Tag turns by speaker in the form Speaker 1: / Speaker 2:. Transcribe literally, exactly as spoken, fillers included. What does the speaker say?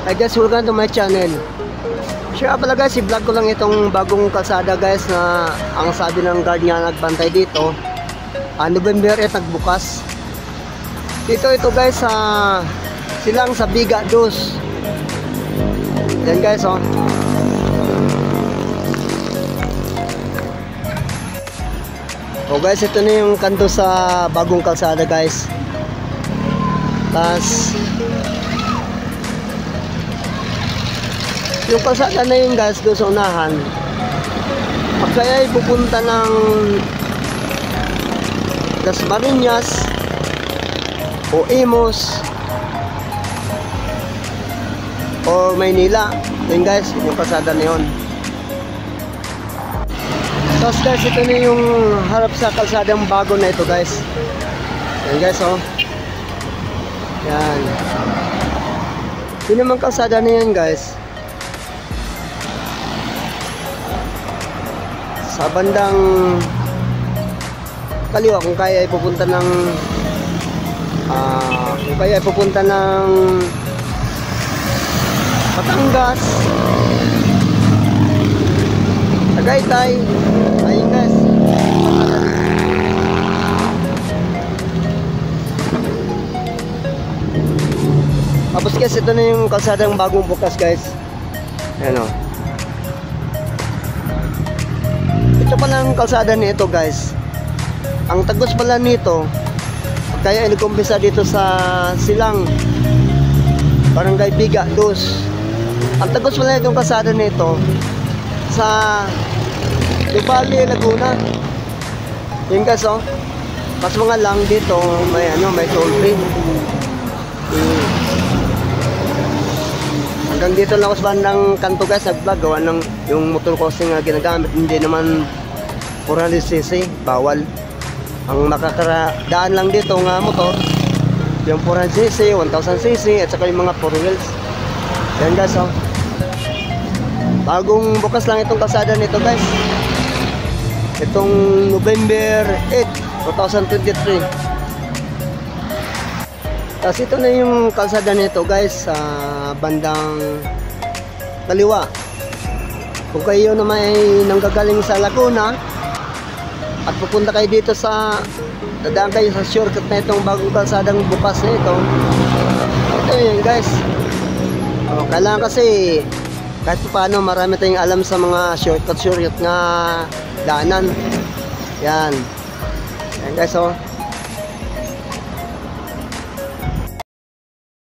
Speaker 1: Hi guys, welcome to my channel. Share pala guys, i-vlog ko lang itong bagong kalsada guys na ang sabi ng guard niya nagbantay dito. Uh, November eight nagbukas. Dito ito guys sa uh, silang sa Biga Dos. Yan guys oh. Oh guys, ito na yung kanto sa bagong kalsada guys. Tas yung kalsada na yun guys, doon sa unahan. Pag kaya ay pupunta ng Las Marinas o Imus o Maynila, yun guys, yung kalsada na yun. Tapos guys, ito na yung harap sa kalsadang bago na ito guys. Yan guys oh. Yan. Yun naman kalsada na yan guys. Sa bandang kaliwa kung kaya ay pupunta ng uh, kung kaya ay pupunta ng Batangas, Tagaytay. Ayun guys. Tapos guys, ito na yung kalsadang bagong bukas guys. Ayan o. Ito pala ang kalsada nito guys. Ang tagos pala nito, kaya inikumpisa dito sa Silang Barangay Biga Dos. Ang tagos pala itong kalsada nito sa Dubali, Laguna. Yun guys oh. Pas mga lang dito may ano, may toll free. Hmm. Hanggang dito lang ako sa bandang kanto guys, nag-vlog gawa ng yung motor crossing na ginagamit, hindi naman four hundred c c, bawal. Ang makakadaan lang dito nga motor, yung four hundred c c, one thousand c c, at saka yung mga four wheels. Yan guys oh. Bagong bukas lang itong kalsada nito guys. Itong November eight, twenty twenty-three. Tapos ito na yung kalsada nito guys sa bandang kaliwa. Kung kayo naman ay nanggagaling sa Laguna at pupunta kayo dito sa, dadaan kayo sa shortcut na itong bagong kalsadang bukas na ito. Ito yun guys. O, kailangan kasi kahit paano marami tayong alam sa mga shortcut shortcut na daanan. Yan. Yan guys oh.